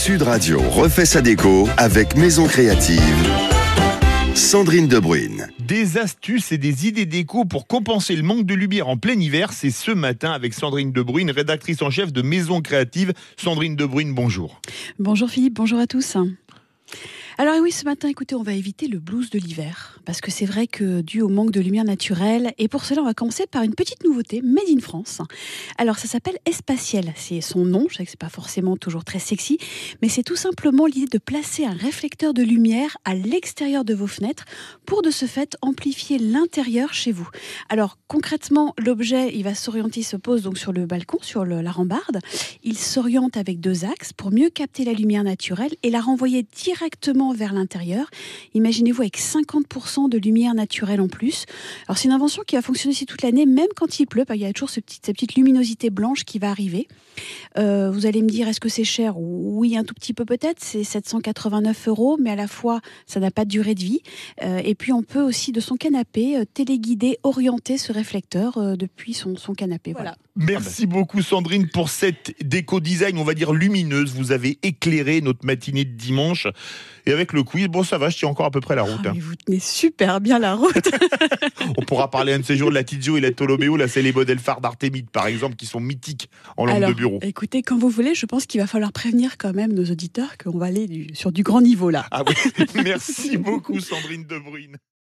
Sud Radio refait sa déco avec Maison Créative. Sandrine Debruyne. Des astuces et des idées déco pour compenser le manque de lumière en plein hiver, c'est ce matin avec Sandrine Debruyne, rédactrice en chef de Maison Créative. Sandrine Debruyne, bonjour. Bonjour Philippe, bonjour à tous. Alors oui, ce matin, écoutez, on va éviter le blues de l'hiver, parce que c'est vrai que dû au manque de lumière naturelle, et pour cela, on va commencer par une petite nouveauté, made in France. Alors ça s'appelle Espatiel, c'est son nom, je sais que c'est pas forcément toujours très sexy, mais c'est tout simplement l'idée de placer un réflecteur de lumière à l'extérieur de vos fenêtres, pour de ce fait amplifier l'intérieur chez vous. Alors concrètement, l'objet, il va s'orienter, il se pose donc sur le balcon, sur la rambarde, il s'oriente avec deux axes pour mieux capter la lumière naturelle et la renvoyer directement vers l'intérieur. Imaginez-vous avec 50% de lumière naturelle en plus. Alors c'est une invention qui va fonctionner aussi toute l'année, même quand il pleut. Il y a toujours cette petite luminosité blanche qui va arriver. Vous allez me dire, est-ce que c'est cher ? Oui, un tout petit peu peut-être. C'est 789 €, mais à la fois, ça n'a pas de durée de vie. Et puis on peut aussi, de son canapé, téléguider, orienter ce réflecteur depuis son canapé. Voilà. Merci beaucoup Sandrine pour cette déco design, on va dire lumineuse. Vous avez éclairé notre matinée de dimanche. Et avec le quiz, bon ça va, je tiens encore à peu près la route. Mais vous tenez super bien la route. On pourra parler un de ces jours de la Tidjo et la Tolomeo. Là, c'est les modèles phares d'Artémide, par exemple, qui sont mythiques en lampe de bureau. Écoutez, quand vous voulez, je pense qu'il va falloir prévenir quand même nos auditeurs qu'on va aller sur du grand niveau là. Ah oui, merci beaucoup Sandrine Debruyne.